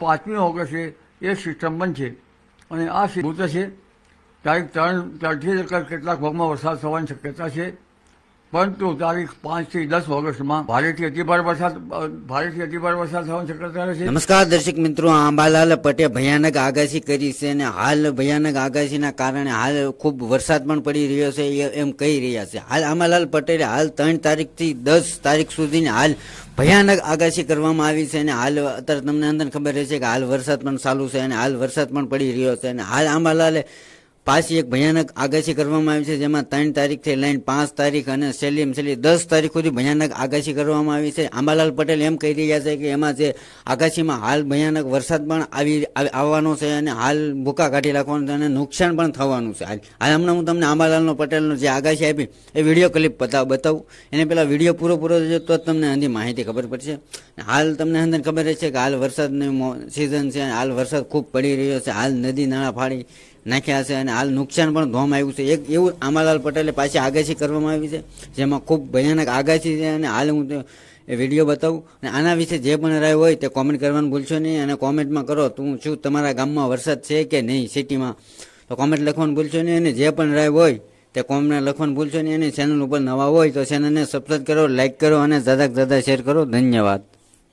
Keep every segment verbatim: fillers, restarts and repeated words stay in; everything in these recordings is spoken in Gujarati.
પાંચમી ઓગસ્ટે એક સિસ્ટમ બનશે અને આ ભૂત છે તારીખ ત્રણ ત્રણથી કેટલાક ભાગમાં વરસાદ થવાની શક્યતા છે, પરંતુ તારીખ પાંચથી દસ ઓગસ્ટમાં ભારેથી અતિભારે વરસાદ ભારેથી અતિભારે વરસાદ થવાની શક્યતા રહેશે. નમસ્કાર દર્શક મિત્રો, આંબાલાલ પટેલે ભયાનક આગાહી કરી છે અને હાલ ભયાનક આગાહીના કારણે હાલ ખૂબ વરસાદ પણ પડી રહ્યો છે એમ કહી રહ્યા છે. હાલ આંબાલાલ પટેલે હાલ ત્રણ તારીખથી દસ તારીખ સુધીની હાલ ભયાનક આગાહી કરવામાં આવી છે અને હાલ અત્યારે તમને અંદર ખબર રહેશે કે હાલ વરસાદ પણ ચાલુ છે અને હાલ વરસાદ પણ પડી રહ્યો છે અને હાલ આંબાલાલે પાછી એક ભયાનક આગાહી કરવામાં આવી છે, જેમાં ત્રણ તારીખથી લઈને પાંચ તારીખ અને છેલ્લી છેલ્લી દસ તારીખ સુધી ભયાનક આગાહી કરવામાં આવી છે. આંબાલાલ પટેલ એમ કહી રહ્યા છે કે એમાં જે આગાહીમાં હાલ ભયાનક વરસાદ પણ આવી આવવાનો છે અને હાલ ભૂકા કાઢી નાખવાનું છે અને નુકસાન પણ થવાનું છે. હાલ હમણાં હું તમને આંબાલાલ પટેલનો જે આગાહી આપી એ વિડીયો ક્લિપ બતાવ બતાવું એને પહેલાં વિડીયો પૂરો પૂરો જોજો તો જ તમને આની માહિતી ખબર પડશે. હાલ તમને અંદર ખબર છે કે હાલ વરસાદની સિઝન છે, હાલ વરસાદ ખૂબ પડી રહ્યો છે, હાલ નદી નાળા ફાડી નાખ્યા છે અને હાલ નુકસાન પણ ધોમ આવ્યું છે. એક એવું આંબાલાલ પટેલે પાછી આગાહી કરવામાં આવી છે, જેમાં ખૂબ ભયાનક આગાહી છે અને હાલ હું એ વિડીયો બતાવું અને આના વિશે જે પણ રાય હોય તે કોમેન્ટ કરવાનું ભૂલશો નહીં અને કોમેન્ટમાં કરો તું શું તમારા ગામમાં વરસાદ છે કે નહીં, સિટીમાં, તો કોમેન્ટ લખવાનું ભૂલશો નહીં અને જે પણ રાય હોય તે કોમેન્ટ લખવાનું ભૂલશો નહીં અને ચેનલ ઉપર નવા હોય તો ચેનલને સબસ્ક્રાઈબ કરો, લાઈક કરો અને જ્યાદા જ્યાદા શેર કરો. ધન્યવાદ.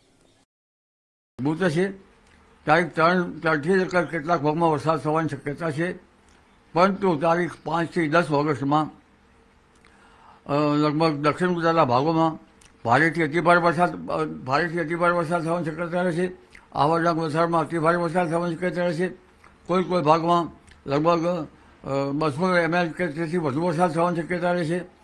ભૂત છે તારીખ ત્રણ ત્રણથી કેટલાક ભાગમાં વરસાદ થવાની શક્યતા છે, પરંતુ તારીખ પાંચથી દસ ઓગસ્ટમાં લગભગ દક્ષિણ ગુજરાતના ભાગોમાં ભારેથી અતિભારે વરસાદ ભારેથી અતિભારે વરસાદ થવાની શક્યતા રહેશે. આવડના વલસાડમાં અતિભારે વરસાદ થવાની શક્યતા રહેશે. કોઈ કોઈ ભાગમાં લગભગ બસો એમએલ કે તેથી વધુ વરસાદ થવાની શક્યતા રહેશે.